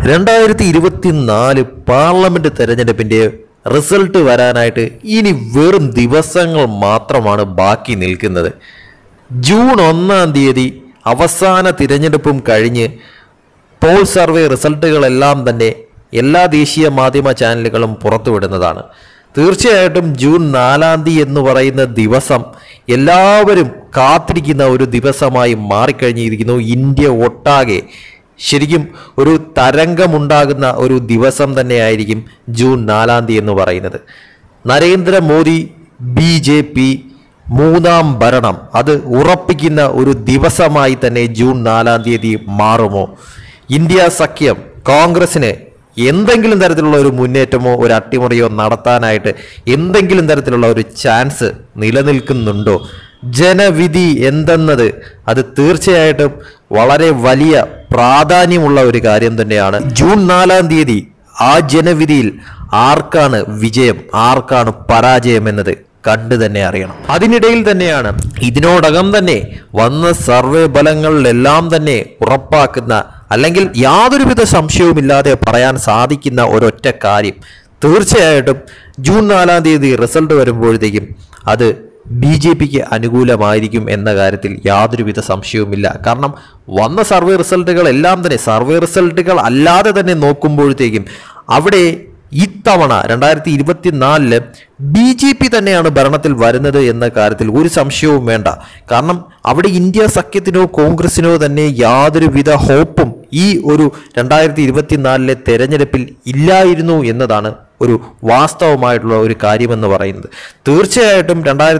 2024 parliament തെരഞ്ഞെടുപ്പിന്റെ result വരാനായിട്ട് ഇനി വെറും ദിവസങ്ങൾ മാത്രമാണ് ബാക്കി നിൽക്കുന്നത്. ജൂൺ 1-ാം തീയതി അവസാന തിരഞ്ഞെടുപ്പും കഴിഞ്ഞ് പോൾ സർവേ റിസൾട്ടുകളെല്ലാം തന്നെ എല്ലാ ദേശീയ മാധ്യമ ചാനലുകളും പുറത്തുവിടുന്നതാണ്. തീർച്ചയായിട്ടും ജൂൺ 4-ാം തീയതി എന്ന് പറയുന്ന ദിവസം എല്ലാവരും കാത്തിരിക്കുന്ന ഒരു ദിവസമായി മാറിക്കഴിഞ്ഞിരിക്കുന്നു. ഇന്ത്യ ഒട്ടാകെ ശരിക്കും ഒരു തരംഗമുണ്ടാകുന്ന ഒരു ദിവസം തന്നെയായിരിക്കും ജൂൺ 4-ാം തീയതി എന്ന് പറയുന്നത്. നരേന്ദ്രമോദി BJP മൂന്നാം ഭരണം അത് ഉറപ്പിക്കുന്ന ഒരു ദിവസമായി തന്നെ ജൂൺ 4-ാം തീയതി മാറുമോ? ഇന്ത്യ സഖ്യം കോൺഗ്രസിന് എന്തെങ്കിലും തരത്തിലുള്ള ഒരു മുന്നേറ്റമോ ഒരു അട്ടിമറിയോ നടത്താനായിട്ട് എന്തെങ്കിലും തരത്തിലുള്ള ഒരു ചാൻസ് നിലനിൽക്കുന്നുണ്ടോ? ജനവിധി എന്തെന്നത് അത് തീർച്ചയായിട്ടും വളരെ വലിയ പ്രാധാന്യമുള്ള ഒരു കാര്യം തന്നെയാണ്. ജൂൺ 4-ാം തീയതി ആ ജനവിധിയിൽ ആർക്കാണ് വിജയം ആർക്കാണ് പരാജയം എന്നത് കണ്ടു തന്നെ അറിയണം. അതിനിടയിൽ തന്നെയാണ് ഇതിനോടകം തന്നെ വന്ന സർവേ ഫലങ്ങളിലെല്ലാം തന്നെ ഉറപ്പാക്കുന്ന അല്ലെങ്കിൽ യാതൊരുവിധ സംശയവുമില്ലാതെ പറയാൻ സാധിക്കുന്ന ഒരൊറ്റ കാര്യം, തീർച്ചയായിട്ടും ജൂൺ 4-ാം തീയതി റിസൾട്ട് വരുമ്പോഴത്തേക്കും അത് BJPക്ക് അനുകൂലമായിരിക്കും എന്ന കാര്യത്തിൽ യാതൊരുവിധ സംശയവുമില്ല. കാരണം വന്ന സർവേ റിസൾട്ടുകളെല്ലാം തന്നെ സർവേ റിസൾട്ടുകൾ അല്ലാതെ തന്നെ നോക്കുമ്പോഴത്തേക്കും അവിടെ ഇത്തവണ 2024 BJP തന്നെയാണ് ഭരണത്തിൽ വരുന്നത് എന്ന കാര്യത്തിൽ ഒരു സംശയവും വേണ്ട. കാരണം അവിടെ ഇന്ത്യ സഖ്യത്തിനോ കോൺഗ്രസിനോ തന്നെ യാതൊരുവിധ ഹോപ്പും ഈ ഒരു 2024 തെരഞ്ഞെടുപ്പിൽ ഇല്ലായിരുന്നു എന്നതാണ് ഒരു വാസ്തവമായിട്ടുള്ള ഒരു കാര്യമെന്ന് പറയുന്നത്. തീർച്ചയായിട്ടും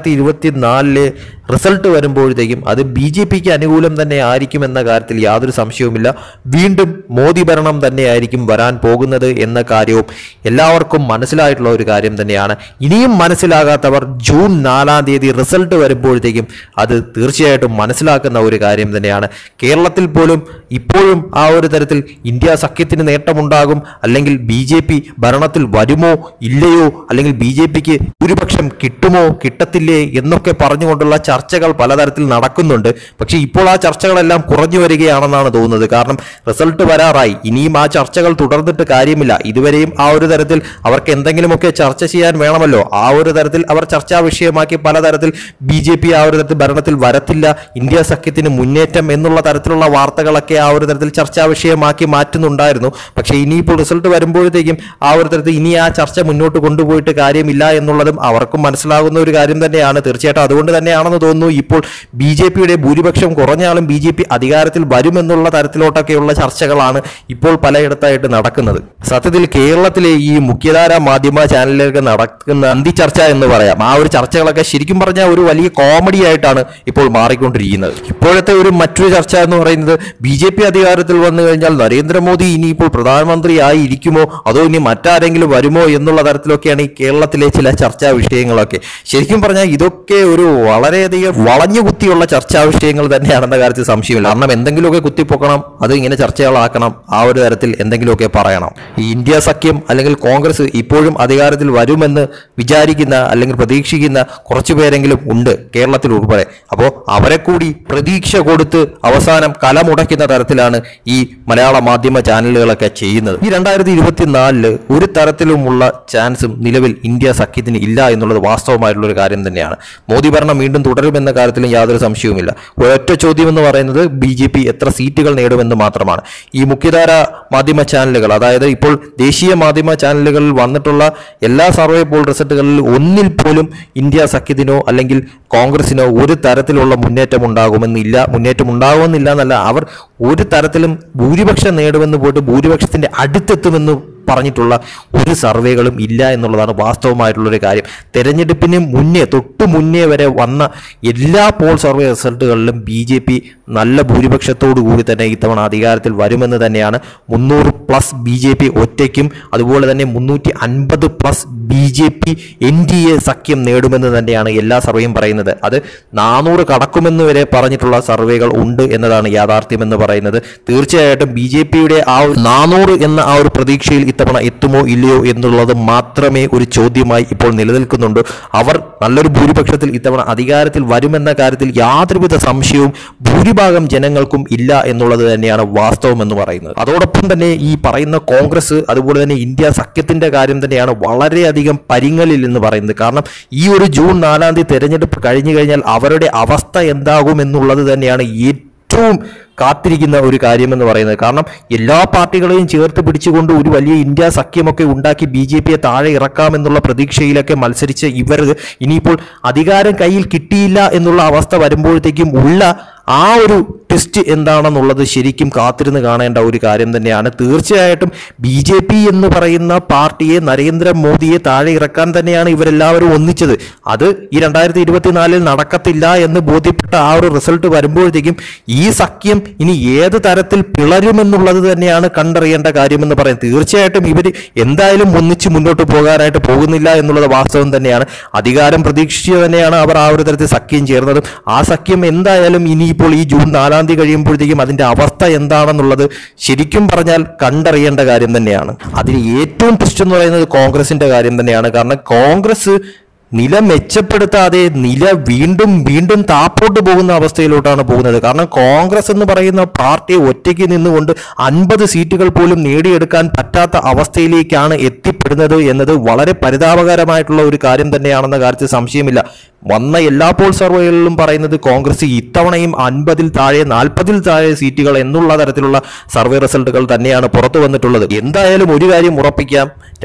2024 റിസൾട്ട് വരുമ്പോഴത്തേക്കും അത് BJPക്ക് അനുകൂലം തന്നെ ആയിരിക്കും എന്ന കാര്യത്തിൽ യാതൊരു സംശയവുമില്ല. വീണ്ടും മോദി ഭരണം തന്നെയായിരിക്കും വരാൻ പോകുന്നത് എന്ന കാര്യവും എല്ലാവർക്കും മനസ്സിലായിട്ടുള്ള ഒരു കാര്യം തന്നെയാണ്. ഇനിയും മനസ്സിലാകാത്തവർ ജൂൺ 4-ാം തീയതി റിസൾട്ട് വരുമ്പോഴത്തേക്കും അത് തീർച്ചയായിട്ടും മനസ്സിലാക്കുന്ന ഒരു കാര്യം തന്നെയാണ്. കേരളത്തിൽ പോലും ഇപ്പോഴും ആ ഒരു തരത്തിൽ ഇന്ത്യ സഖ്യത്തിന് നേട്ടമുണ്ടാകും അല്ലെങ്കിൽ BJP ഭരണത്തിൽ വരുമോ ഇല്ലയോ അല്ലെങ്കിൽ BJPക്ക് ഭൂരിപക്ഷം കിട്ടുമോ കിട്ടത്തില്ലേ എന്നൊക്കെ പറഞ്ഞുകൊണ്ടുള്ള ചർച്ചകൾ പലതരത്തിൽ നടക്കുന്നുണ്ട്. പക്ഷെ ഇപ്പോൾ ആ ചർച്ചകളെല്ലാം കുറഞ്ഞു വരികയാണെന്നാണ് തോന്നുന്നത്. കാരണം റിസൾട്ട് വരാറായി, ഇനിയും ആ ചർച്ചകൾ തുടർന്നിട്ട് കാര്യമില്ല. ഇതുവരെയും ആ ഒരു തരത്തിൽ അവർക്ക് എന്തെങ്കിലുമൊക്കെ ചർച്ച ചെയ്യാൻ വേണമല്ലോ. ആ ഒരു തരത്തിൽ അവർ ചർച്ചാ വിഷയമാക്കി പലതരത്തിൽ BJP ആ ഒരു തരത്തിൽ ഭരണത്തിൽ വരത്തില്ല, ഇന്ത്യ സഖ്യത്തിന് മുന്നേറ്റം എന്നുള്ള തരത്തിലുള്ള വാർത്തകളൊക്കെ ആ ഒരു തരത്തിൽ ചർച്ചാ വിഷയമാക്കി മാറ്റുന്നുണ്ടായിരുന്നു. പക്ഷേ ഇനിയിപ്പോൾ റിസൾട്ട് വരുമ്പോഴത്തേക്കും ആ ഒരു തരത്തിൽ ഇനി ആ ചർച്ച മുന്നോട്ട് കൊണ്ടുപോയിട്ട് കാര്യമില്ല എന്നുള്ളതും അവർക്കും മനസ്സിലാകുന്ന ഒരു കാര്യം തന്നെയാണ്. തീർച്ചയായിട്ടും അതുകൊണ്ട് തന്നെയാണെന്ന് തോന്നുന്നു ഇപ്പോൾ BJPയുടെ ഭൂരിപക്ഷം കുറഞ്ഞാലും BJP അധികാരത്തിൽ വരുമെന്നുള്ള തരത്തിലോട്ടൊക്കെയുള്ള ചർച്ചകളാണ് ഇപ്പോൾ പലയിടത്തായിട്ട് നടക്കുന്നത്. സത്യത്തിൽ കേരളത്തിലെ ഈ മുഖ്യധാര മാധ്യമ ചാനലിലൊക്കെ നടക്കുന്ന അന്തി ചർച്ച എന്ന് പറയാം, ആ ഒരു ചർച്ചകളൊക്കെ ശരിക്കും പറഞ്ഞാൽ ഒരു വലിയ കോമഡി ആയിട്ടാണ് ഇപ്പോൾ മാറിക്കൊണ്ടിരിക്കുന്നത്. ഇപ്പോഴത്തെ ഒരു മറ്റൊരു ചർച്ച എന്ന് പറയുന്നത് BJP അധികാരത്തിൽ വന്നു കഴിഞ്ഞാൽ നരേന്ദ്രമോദി ഇനിയിപ്പോൾ പ്രധാനമന്ത്രി ആയി ഇരിക്കുമോ അതോ ഇനി മറ്റാരെങ്കിലും വരുമോ എന്നുള്ള തരത്തിലൊക്കെയാണ് ഈ കേരളത്തിലെ ചില ചർച്ചാ വിഷയങ്ങളൊക്കെ. ശരിക്കും പറഞ്ഞാൽ ഇതൊക്കെ ഒരു വളരെയധികം വളഞ്ഞു കുത്തിയുള്ള ചർച്ചാ വിഷയങ്ങൾ തന്നെയാണെന്ന കാര്യത്തിൽ സംശയമില്ല. കാരണം എന്തെങ്കിലുമൊക്കെ കുത്തിപ്പൊക്കണം, അത് ഇങ്ങനെ ചർച്ചകളാക്കണം, ആ ഒരു തരത്തിൽ എന്തെങ്കിലുമൊക്കെ പറയണം. ഈ ഇന്ത്യ സഖ്യം അല്ലെങ്കിൽ കോൺഗ്രസ് ഇപ്പോഴും അധികാരത്തിൽ വരുമെന്ന് വിചാരിക്കുന്ന അല്ലെങ്കിൽ പ്രതീക്ഷിക്കുന്ന കുറച്ചു പേരെങ്കിലും ഉണ്ട് കേരളത്തിൽ ഉൾപ്പെടെ. അപ്പോൾ അവരെ കൂടി പ്രതീക്ഷ കൊടുത്ത് അവസാനം കലമുടയ്ക്കുന്ന തരത്തിലാണ് ഈ മലയാള മാധ്യമ ചാനലുകളൊക്കെ ചെയ്യുന്നത്. ഈ 2024 ഒരു തരത്തിലുമുള്ള ചാൻസും നിലവിൽ ഇന്ത്യ സഖ്യത്തിന് ഇല്ല എന്നുള്ളത് വാസ്തവമായിട്ടുള്ള ഒരു കാര്യം തന്നെയാണ്. മോദി ഭരണം വീണ്ടും തുടരുമെന്ന കാര്യത്തിലും യാതൊരു സംശയവുമില്ല. ഒരൊറ്റ ചോദ്യം എന്ന് പറയുന്നത് BJP എത്ര സീറ്റുകൾ നേടുമെന്ന് മാത്രമാണ്. ഈ മുഖ്യധാര മാധ്യമ ചാനലുകൾ, അതായത് ഇപ്പോൾ ദേശീയ മാധ്യമ ചാനലുകളിൽ വന്നിട്ടുള്ള എല്ലാ സർവേ പോൾ റിസൾട്ടുകളിൽ ഒന്നിൽ പോലും ഇന്ത്യ സഖ്യത്തിനോ അല്ലെങ്കിൽ കോൺഗ്രസിനോ ഒരു തരത്തിലുള്ള മുന്നേറ്റം ഉണ്ടാകുമെന്നില്ല എന്നല്ല, അവർ ഒരു തരത്തിലും ഭൂരിപക്ഷം നേടുമെന്ന് പോയിട്ട് ഭൂരിപക്ഷത്തിന്റെ അടുത്തെത്തുമെന്ന് പറഞ്ഞിട്ടുള്ള ഒരു സർവേകളും ഇല്ല എന്നുള്ളതാണ് വാസ്തവമായിട്ടുള്ളൊരു കാര്യം. തെരഞ്ഞെടുപ്പിന് തൊട്ടു മുന്നേ വരെ വന്ന എല്ലാ പോൾ സർവേ റിസൾട്ടുകളിലും BJP നല്ല ഭൂരിപക്ഷത്തോടു കൂടി തന്നെ ഇത്തവണ അധികാരത്തിൽ വരുമെന്ന് തന്നെയാണ്. 300+ BJP ഒറ്റയ്ക്കും അതുപോലെ തന്നെ 350+ BJP NDA സഖ്യം നേടുമെന്ന് തന്നെയാണ് എല്ലാ സർവേയും പറയുന്നത്. അത് 400 കടക്കുമെന്ന് വരെ പറഞ്ഞിട്ടുള്ള സർവേകൾ ഉണ്ട് എന്നതാണ് യാഥാർത്ഥ്യമെന്ന് പറയുന്നത്. പറയുന്നത്. തീർച്ചയായിട്ടും BJP-യുടെ ആ 400 എന്ന ആ ഒരു പ്രതീക്ഷയിൽ ഇത്തവണ എത്തുമോ ഇല്ലയോ എന്നുള്ളത് മാത്രമേ ഒരു ചോദ്യമായി ഇപ്പോൾ നിലനിൽക്കുന്നുണ്ട്. അവർ നല്ലൊരു ഭൂരിപക്ഷത്തിൽ ഇത്തവണ അധികാരത്തിൽ വരുമെന്ന കാര്യത്തിൽ യാതൊരുവിധ സംശയവും ഭൂരിഭാഗം ജനങ്ങൾക്കും ഇല്ല എന്നുള്ളത് തന്നെയാണ് വാസ്തവം എന്ന് പറയുന്നത്. അതോടൊപ്പം തന്നെ ഈ പറയുന്ന കോൺഗ്രസ് അതുപോലെ തന്നെ ഇന്ത്യ സഖ്യത്തിന്റെ കാര്യം തന്നെയാണ് വളരെയധികം പരിങ്ങലിൽ എന്ന് പറയുന്നത്. കാരണം ഈ ഒരു ജൂൺ 4-ാം തീയതി തെരഞ്ഞെടുപ്പ് കഴിഞ്ഞു കഴിഞ്ഞാൽ അവരുടെ അവസ്ഥ എന്താകും എന്നുള്ളത് തന്നെയാണ് ഏറ്റവും കാത്തിരിക്കുന്ന ഒരു കാര്യമെന്ന് പറയുന്നത്. കാരണം എല്ലാ പാർട്ടികളെയും ചേർത്ത് പിടിച്ചുകൊണ്ട് ഒരു വലിയ ഇന്ത്യ സഖ്യമൊക്കെ ഉണ്ടാക്കി BJP-യെ താഴെ ഇറക്കാമെന്നുള്ള പ്രതീക്ഷയിലൊക്കെ മത്സരിച്ച് ഇവർ ഇനിയിപ്പോൾ അധികാരം കയ്യിൽ കിട്ടിയില്ല എന്നുള്ള അവസ്ഥ വരുമ്പോഴത്തേക്കും ഉള്ള ആ ഒരു ടെസ്റ്റ് എന്താണെന്നുള്ളത് ശരിക്കും കാത്തിരുന്ന് കാണേണ്ട ഒരു കാര്യം തന്നെയാണ്. തീർച്ചയായിട്ടും BJP എന്ന് പറയുന്ന പാർട്ടിയെ നരേന്ദ്രമോദിയെ താഴെ ഇറക്കാൻ തന്നെയാണ് ഇവരെല്ലാവരും ഒന്നിച്ചത്. അത് ഈ 2024 നടക്കത്തില്ല എന്ന് ബോധ്യപ്പെട്ട ആ ഒരു റിസൾട്ട് വരുമ്പോഴത്തേക്കും ഈ സഖ്യം ഇനി ഏത് തരത്തിൽ പിളരുമെന്നുള്ളത് തന്നെയാണ് കണ്ടറിയേണ്ട കാര്യമെന്ന് പറയുന്നത്. തീർച്ചയായിട്ടും ഇവർ എന്തായാലും ഒന്നിച്ച് മുന്നോട്ട് പോകാനായിട്ട് പോകുന്നില്ല എന്നുള്ളത് വാസ്തവം തന്നെയാണ്. അധികാരം പ്രതീക്ഷിച്ച് തന്നെയാണ് അവർ ആ ഒരു തരത്തിൽ സഖ്യം ചേർന്നതും. ആ സഖ്യം എന്തായാലും ഇനിയിപ്പോൾ ഈ ജൂൺ 4-ാം തീയതി കഴിയുമ്പോഴത്തേക്കും അതിന്റെ അവസ്ഥ എന്താണെന്നുള്ളത് ശരിക്കും പറഞ്ഞാൽ കണ്ടറിയേണ്ട കാര്യം തന്നെയാണ്. അതിൽ ഏറ്റവും ട്വിസ്റ്റ് എന്ന് പറയുന്നത് കോൺഗ്രസിന്റെ കാര്യം തന്നെയാണ്. കാരണം കോൺഗ്രസ് നില മെച്ചപ്പെടുത്താതെ നില വീണ്ടും വീണ്ടും താപ്പോട്ട് പോകുന്ന അവസ്ഥയിലോട്ടാണ് പോകുന്നത്. കാരണം കോൺഗ്രസ് എന്ന് പറയുന്ന പാർട്ടി ഒറ്റയ്ക്ക് നിന്നുകൊണ്ട് 50 സീറ്റുകൾ പോലും നേടിയെടുക്കാൻ പറ്റാത്ത അവസ്ഥയിലേക്കാണ് എത്തിപ്പെടുന്നത് എന്നത് വളരെ പരിതാപകരമായിട്ടുള്ള ഒരു കാര്യം തന്നെയാണെന്ന കാര്യത്തിൽ സംശയമില്ല. വന്ന എല്ലാ പോൾ സർവേകളിലും പറയുന്നത് കോൺഗ്രസ് ഇത്തവണയും 50-ൽ താഴെ 40-ൽ താഴെ സീറ്റുകൾ എന്നുള്ള തരത്തിലുള്ള സർവേ റിസൾട്ടുകൾ തന്നെയാണ് പുറത്തു വന്നിട്ടുള്ളത്. എന്തായാലും ഒരു കാര്യം ഉറപ്പിക്കാം,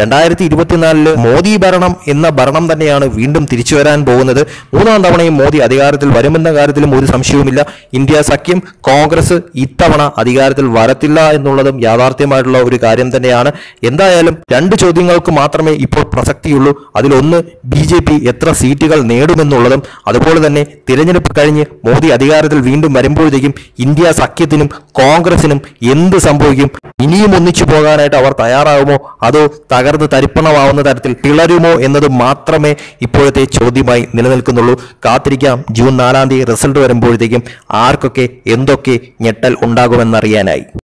2024 മോദി ഭരണം എന്ന ഭരണം തന്നെയാണ് വീണ്ടും തിരിച്ചു വരാൻ പോകുന്നത്. 3-ാം തവണയും മോദി അധികാരത്തിൽ വരുമെന്ന കാര്യത്തിലും ഒരു സംശയവുമില്ല. ഇന്ത്യ സഖ്യം കോൺഗ്രസ് ഇത്തവണ അധികാരത്തിൽ വരത്തില്ല എന്നുള്ളതും യാഥാർത്ഥ്യമായിട്ടുള്ള ഒരു കാര്യം തന്നെയാണ്. എന്തായാലും 2 ചോദ്യങ്ങൾക്ക് മാത്രമേ ഇപ്പോൾ പ്രസക്തിയുള്ളൂ. അതിലൊന്ന് BJP എത്ര സീറ്റുകൾ നേടുമെന്നുള്ളതും അതുപോലെ തന്നെ തിരഞ്ഞെടുപ്പ് കഴിഞ്ഞ് മോദി അധികാരത്തിൽ വീണ്ടും വരുമ്പോഴത്തേക്കും ഇന്ത്യ സഖ്യത്തിനും കോൺഗ്രസിനും എന്ത് സംഭവിക്കും, ഇനിയും ഒന്നിച്ചു പോകാനായിട്ട് അവർ തയ്യാറാകുമോ അതോ തകർന്ന് തരിപ്പണമാവുന്ന തരത്തിൽ പിളരുമോ എന്നത് മാത്രമേ ഇപ്പോഴത്തെ ചോദ്യമായി നിലനിൽക്കുന്നുള്ളൂ. കാത്തിരിക്കാം ജൂൺ 4-ാം തീയതി റിസൾട്ട് വരുമ്പോഴത്തേക്കും ആർക്കൊക്കെ എന്തൊക്കെ ഞെട്ടൽ ഉണ്ടാകുമെന്നറിയാനായി.